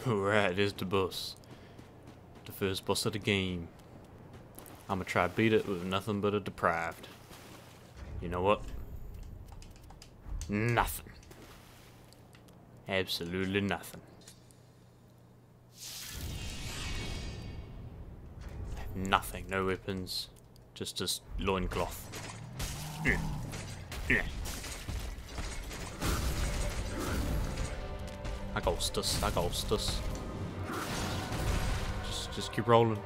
Alright, there's the boss. The first boss of the game. I'm gonna try to beat it with nothing but a Deprived. You know what? Nothing. Absolutely nothing. Nothing, no weapons. Just this loincloth. I got this, I got this. Just keep rolling.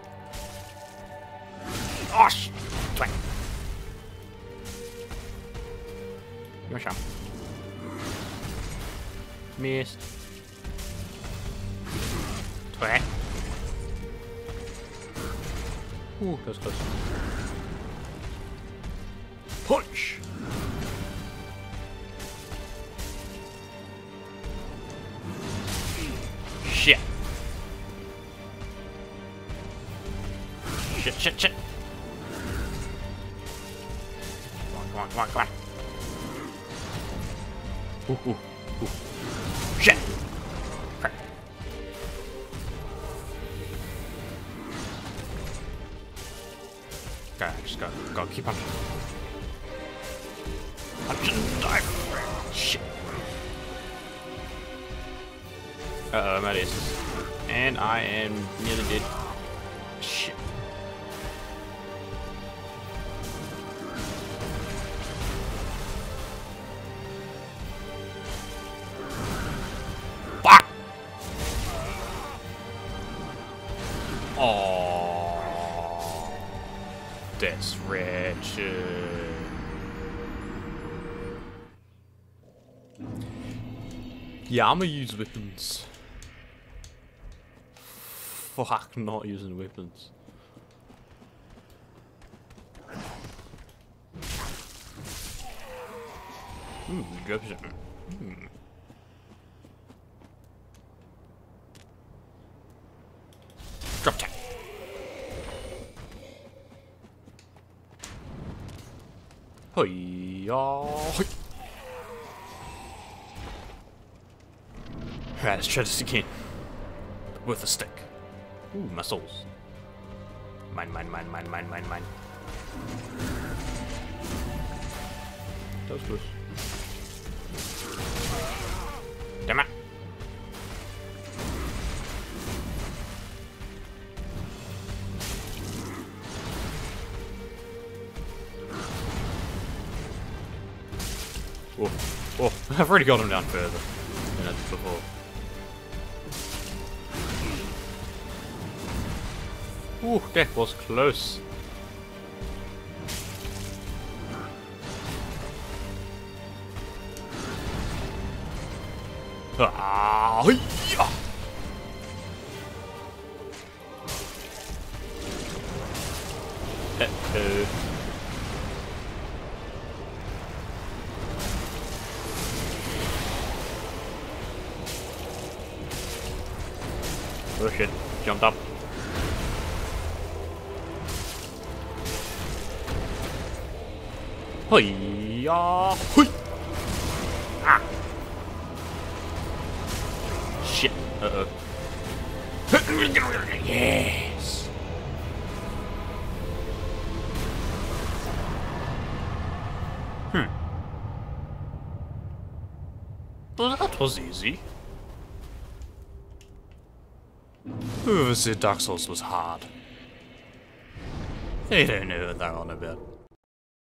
Oh shit! Twang. Give me a shot. Missed. Twang. Ooh, that's close. Punch! Shit. Shit. Come on. Ooh. Shit! Crap. Okay, I just gotta keep punching. Punching, dive! Shit. Uh-oh, I'm out of aces. And I am nearly dead. Shit. Fuck! Oh, that's wretched. Yeah, I'm gonna use weapons. Fuck, not using weapons. Grab something. Drop tap. Hoi-ya! Hoi. Alright, let's try this again. With a stick. Ooh, my souls. Mine. That was close. Damn it. Oh, I've already got him down further than I did before. Ooh, that was close. Ah, yeah. Oh shit, jumped up. Hoi-ya! Hoi! Ah! Shit. Uh-oh. Yes! Well, that was easy. Whoever said Dark Souls was hard? They don't know what they're on about.